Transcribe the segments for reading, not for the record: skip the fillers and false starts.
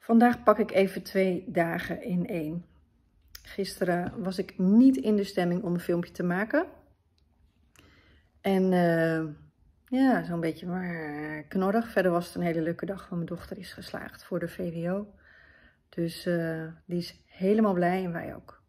Vandaag pak ik even 2 dagen in één. Gisteren was ik niet in de stemming om een filmpje te maken. En ja, zo'n beetje maar knorrig. Verder was het een hele leuke dag, want mijn dochter is geslaagd voor de VWO. Dus die is helemaal blij en wij ook.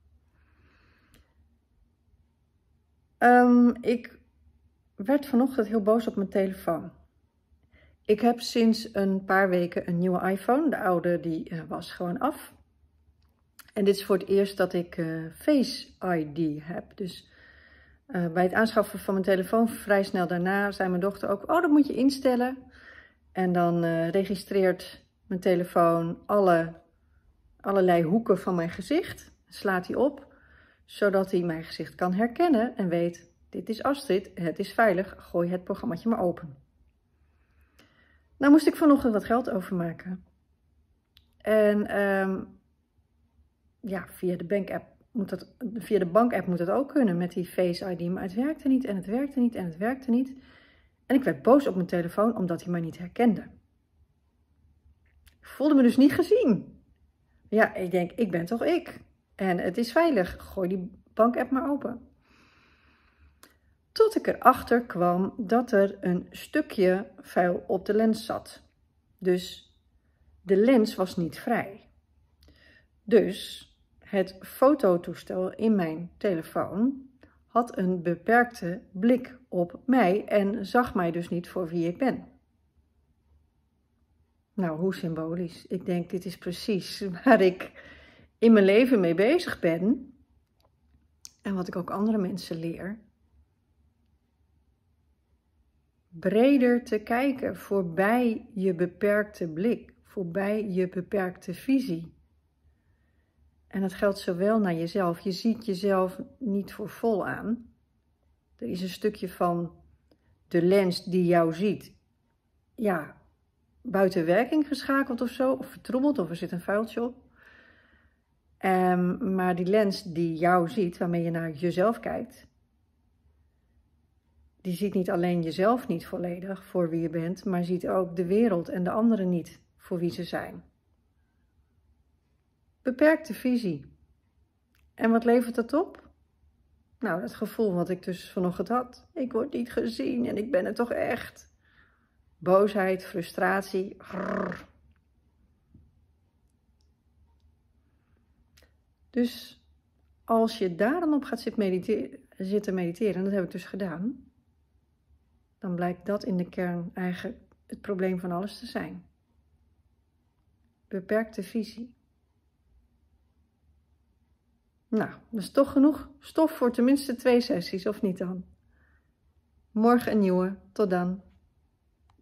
Ik werd vanochtend heel boos op mijn telefoon. Ik heb sinds een paar weken een nieuwe iPhone. De oude die was gewoon af. En dit is voor het eerst dat ik Face ID heb. Dus bij het aanschaffen van mijn telefoon vrij snel daarna zei mijn dochter ook: oh, dat moet je instellen. En dan registreert mijn telefoon allerlei hoeken van mijn gezicht. Slaat hij op, zodat hij mijn gezicht kan herkennen en weet: dit is Astrid, het is veilig, gooi het programmaatje maar open. Nou moest ik vanochtend wat geld overmaken. En ja, via de bankapp moet dat ook kunnen met die Face ID. Maar het werkte niet en het werkte niet en het werkte niet. En ik werd boos op mijn telefoon omdat hij mij niet herkende. Ik voelde me dus niet gezien. Ja, ik denk, ik ben toch ik. En het is veilig, gooi die bankapp maar open. Tot ik erachter kwam dat er een stukje vuil op de lens zat. Dus de lens was niet vrij. Dus het fototoestel in mijn telefoon had een beperkte blik op mij en zag mij dus niet voor wie ik ben. Nou, hoe symbolisch. Ik denk, dit is precies waar ik in mijn leven mee bezig ben. En wat ik ook andere mensen leer. Breder te kijken, voorbij je beperkte blik, voorbij je beperkte visie. En dat geldt zowel naar jezelf. Je ziet jezelf niet voor vol aan. Er is een stukje van de lens die jou ziet, ja, buiten werking geschakeld of zo, of vertroebeld, of er zit een vuiltje op. Maar die lens die jou ziet, waarmee je naar jezelf kijkt, die ziet niet alleen jezelf niet volledig voor wie je bent, maar ziet ook de wereld en de anderen niet voor wie ze zijn. Beperkte visie. En wat levert dat op? Nou, dat gevoel wat ik dus vanochtend had. Ik word niet gezien en ik ben het toch echt. Boosheid, frustratie. Grrr. Dus als je daar dan op gaat zitten mediteren, en dat heb ik dus gedaan, dan blijkt dat in de kern eigenlijk het probleem van alles te zijn. Beperkte visie. Nou, dat is toch genoeg stof voor tenminste 2 sessies, of niet dan? Morgen een nieuwe. Tot dan.